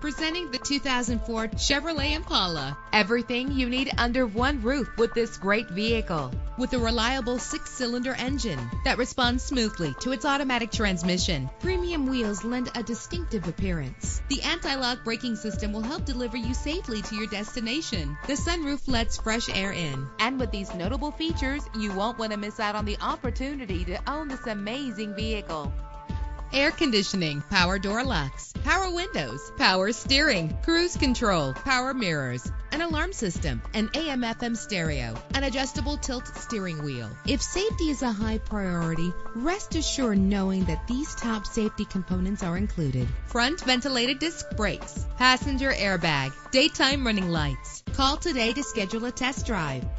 Presenting the 2004 Chevrolet Impala. Everything you need under one roof with this great vehicle. With a reliable 6-cylinder engine that responds smoothly to its automatic transmission, premium wheels lend a distinctive appearance. The anti-lock braking system will help deliver you safely to your destination. The sunroof lets fresh air in. And with these notable features, you won't want to miss out on the opportunity to own this amazing vehicle. Air conditioning, power door locks, power windows, power steering, cruise control, power mirrors, an alarm system, an AM/FM stereo, an adjustable tilt steering wheel. If safety is a high priority, rest assured knowing that these top safety components are included. Front ventilated disc brakes, passenger airbag, daytime running lights. Call today to schedule a test drive.